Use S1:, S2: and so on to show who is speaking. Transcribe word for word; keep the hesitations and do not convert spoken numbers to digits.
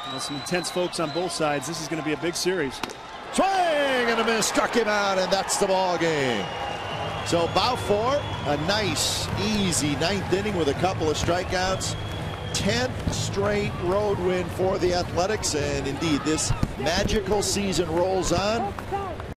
S1: Well, some intense folks on both sides. This is going to be a big series.
S2: Swing and a miss, struck him out, and that's the ball game. So Balfour, a nice, easy ninth inning with a couple of strikeouts. tenth straight road win for the Athletics, and indeed this magical season rolls on.